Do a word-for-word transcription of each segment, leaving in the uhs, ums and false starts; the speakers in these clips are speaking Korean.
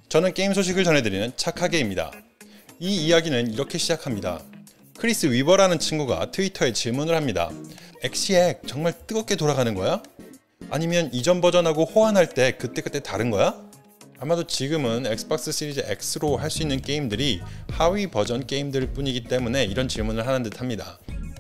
저는 게임 소식을 전해드리는 착하게입니다. 이 이야기는 이렇게 시작합니다. 크리스 위버라는 친구가 트위터에 질문을 합니다. 엑스엑 정말 뜨겁게 돌아가는 거야? 아니면 이전 버전하고 호환할 때 그때그때 다른 거야? 아마도 지금은 엑스박스 시리즈 X로 할 수 있는 게임들이 하위 버전 게임들 뿐이기 때문에 이런 질문을 하는 듯 합니다.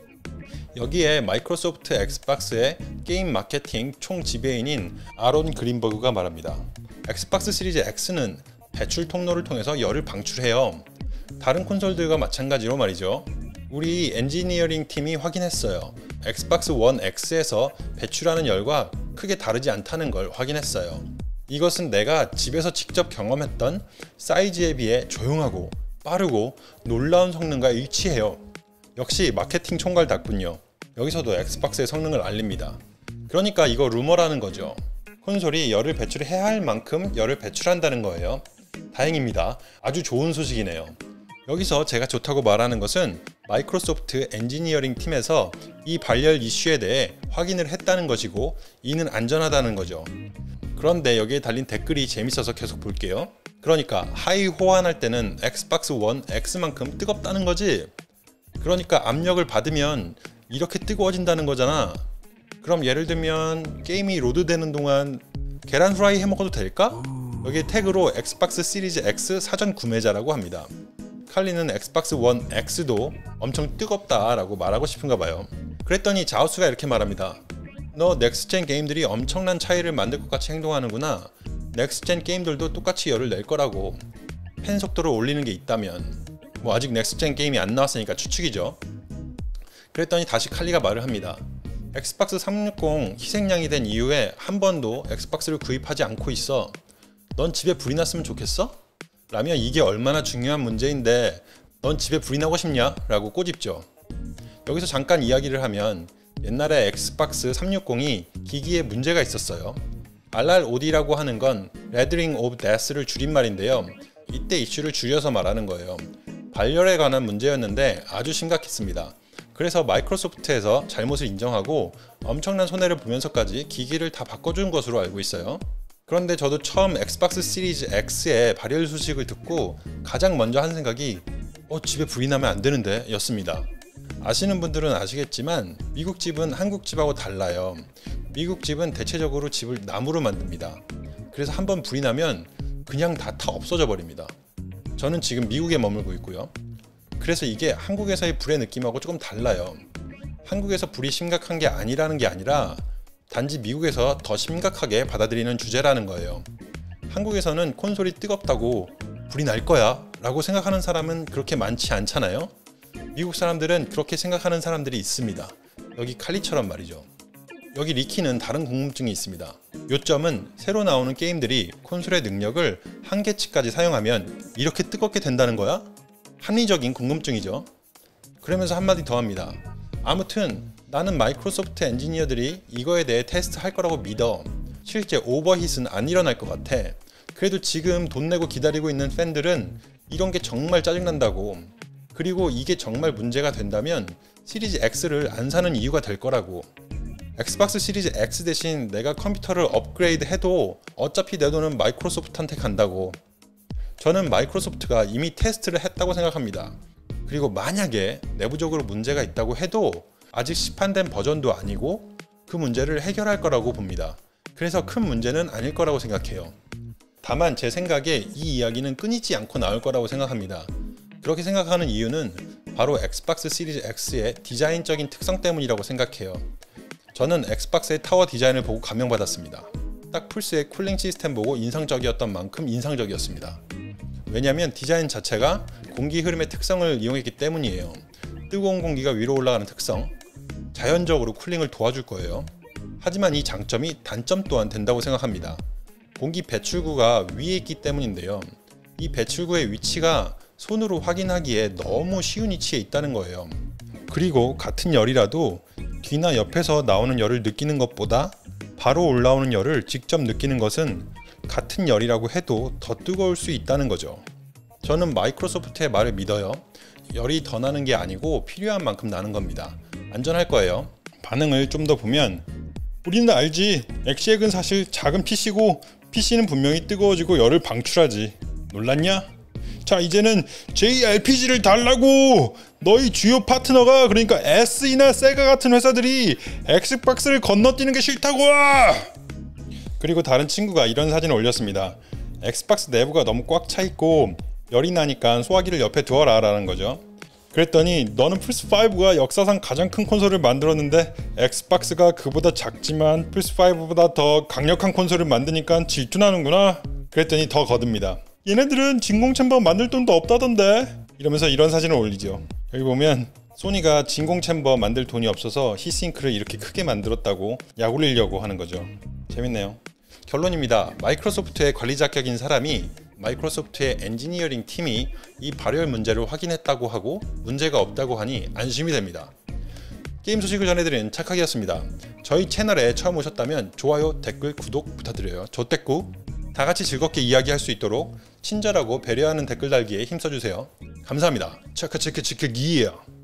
여기에 마이크로소프트 엑스박스의 게임 마케팅 총 지배인인 아론 그린버그가 말합니다. 엑스박스 시리즈 X는 배출 통로를 통해서 열을 방출해요. 다른 콘솔들과 마찬가지로 말이죠. 우리 엔지니어링 팀이 확인했어요. 엑스박스 원 X에서 배출하는 열과 크게 다르지 않다는 걸 확인했어요. 이것은 내가 집에서 직접 경험했던 사이즈에 비해 조용하고 빠르고 놀라운 성능과 일치해요. 역시 마케팅 총괄답군요. 여기서도 엑스박스의 성능을 알립니다. 그러니까 이거 루머라는 거죠. 콘솔이 열을 배출해야 할 만큼 열을 배출한다는 거예요. 다행입니다. 아주 좋은 소식이네요. 여기서 제가 좋다고 말하는 것은 마이크로소프트 엔지니어링 팀에서 이 발열 이슈에 대해 확인을 했다는 것이고 이는 안전하다는 거죠. 그런데 여기에 달린 댓글이 재밌어서 계속 볼게요. 그러니까 하이 호환할 때는 엑스박스 원 X만큼 뜨겁다는 거지? 그러니까 압력을 받으면 이렇게 뜨거워진다는 거잖아. 그럼 예를 들면 게임이 로드되는 동안 계란 후라이 해먹어도 될까? 여기에 태그로 엑스박스 시리즈 X 사전 구매자라고 합니다. 칼리는 엑스박스 원 X도 엄청 뜨겁다 라고 말하고 싶은가 봐요. 그랬더니 자우스가 이렇게 말합니다. 너 넥스트젠 게임들이 엄청난 차이를 만들 것 같이 행동하는구나. 넥스트젠 게임들도 똑같이 열을 낼 거라고. 펜 속도를 올리는 게 있다면. 뭐 아직 넥스트젠 게임이 안 나왔으니까 추측이죠. 그랬더니 다시 칼리가 말을 합니다. 엑스박스 삼백육십 희생양이 된 이후에 한 번도 엑스박스를 구입하지 않고 있어. 넌 집에 불이 났으면 좋겠어? 라면 이게 얼마나 중요한 문제인데 넌 집에 불이 나고 싶냐? 라고 꼬집죠. 여기서 잠깐 이야기를 하면 옛날에 엑스박스 삼백육십이 기기에 문제가 있었어요. 알알오디라고 하는 건 Rendering of Death를 줄임말인데요. 이때 이슈를 줄여서 말하는 거예요. 발열에 관한 문제였는데 아주 심각했습니다. 그래서 마이크로소프트에서 잘못을 인정하고 엄청난 손해를 보면서까지 기기를 다 바꿔준 것으로 알고 있어요. 그런데 저도 처음 엑스박스 시리즈 X의 발열 소식을 듣고 가장 먼저 한 생각이 어 집에 불이 나면 안 되는데 였습니다. 아시는 분들은 아시겠지만 미국 집은 한국 집하고 달라요. 미국 집은 대체적으로 집을 나무로 만듭니다. 그래서 한번 불이 나면 그냥 다 타 없어져 버립니다. 저는 지금 미국에 머물고 있고요. 그래서 이게 한국에서의 불의 느낌하고 조금 달라요. 한국에서 불이 심각한 게 아니라는 게 아니라 단지 미국에서 더 심각하게 받아들이는 주제라는 거예요. 한국에서는 콘솔이 뜨겁다고 불이 날 거야 라고 생각하는 사람은 그렇게 많지 않잖아요. 미국 사람들은 그렇게 생각하는 사람들이 있습니다. 여기 칼리처럼 말이죠. 여기 리키는 다른 궁금증이 있습니다. 요점은 새로 나오는 게임들이 콘솔의 능력을 한계치까지 사용하면 이렇게 뜨겁게 된다는 거야? 합리적인 궁금증이죠. 그러면서 한마디 더 합니다. 아무튼 나는 마이크로소프트 엔지니어들이 이거에 대해 테스트 할 거라고 믿어. 실제 오버힛은 안 일어날 것 같아. 그래도 지금 돈 내고 기다리고 있는 팬들은 이런 게 정말 짜증난다고. 그리고 이게 정말 문제가 된다면 시리즈 X를 안 사는 이유가 될 거라고. 엑스박스 시리즈 X 대신 내가 컴퓨터를 업그레이드 해도 어차피 내 돈은 마이크로소프트한테 간다고. 저는 마이크로소프트가 이미 테스트를 했다고 생각합니다. 그리고 만약에 내부적으로 문제가 있다고 해도 아직 시판된 버전도 아니고 그 문제를 해결할 거라고 봅니다. 그래서 큰 문제는 아닐 거라고 생각해요. 다만 제 생각에 이 이야기는 끊이지 않고 나올 거라고 생각합니다. 그렇게 생각하는 이유는 바로 엑스박스 시리즈 X의 디자인적인 특성 때문이라고 생각해요. 저는 엑스박스의 타워 디자인을 보고 감명받았습니다. 딱 플스의 쿨링 시스템 보고 인상적이었던 만큼 인상적이었습니다. 왜냐면 디자인 자체가 공기 흐름의 특성을 이용했기 때문이에요. 뜨거운 공기가 위로 올라가는 특성, 자연적으로 쿨링을 도와줄 거예요. 하지만 이 장점이 단점 또한 된다고 생각합니다. 공기 배출구가 위에 있기 때문인데요. 이 배출구의 위치가 손으로 확인하기에 너무 쉬운 위치에 있다는 거예요. 그리고 같은 열이라도 뒤나 옆에서 나오는 열을 느끼는 것보다 바로 올라오는 열을 직접 느끼는 것은 같은 열이라고 해도 더 뜨거울 수 있다는 거죠. 저는 마이크로소프트의 말을 믿어요. 열이 더 나는 게 아니고 필요한 만큼 나는 겁니다. 안전할 거예요. 반응을 좀 더 보면 우리는 알지. 엑스엑은 사실 작은 피씨고 피씨는 분명히 뜨거워지고 열을 방출하지. 놀랐냐? 자, 이제는 제이알피지를 달라고! 너희 주요 파트너가, 그러니까 에스이나 세가 같은 회사들이 엑스박스를 건너뛰는 게 싫다고! 그리고 다른 친구가 이런 사진을 올렸습니다. 엑스박스 내부가 너무 꽉 차 있고 열이 나니까 소화기를 옆에 두어라 라는 거죠. 그랬더니 너는 플스오가 역사상 가장 큰 콘솔을 만들었는데 엑스박스가 그보다 작지만 플스오보다 더 강력한 콘솔을 만드니까 질투나는구나. 그랬더니 더 거듭니다. 얘네들은 진공 챔버 만들 돈도 없다던데, 이러면서 이런 사진을 올리죠. 여기 보면 소니가 진공 챔버 만들 돈이 없어서 히싱크를 이렇게 크게 만들었다고 약 올리려고 하는 거죠. 재밌네요. 결론입니다. 마이크로소프트의 관리자 격인 사람이 마이크로소프트의 엔지니어링 팀이 이 발열 문제를 확인했다고 하고 문제가 없다고 하니 안심이 됩니다. 게임 소식을 전해드리는 착하기였습니다. 저희 채널에 처음 오셨다면 좋아요, 댓글, 구독 부탁드려요. 조댓구. 다같이 즐겁게 이야기할 수 있도록 친절하고 배려하는 댓글 달기에 힘써주세요. 감사합니다. 체크체크체크기예요.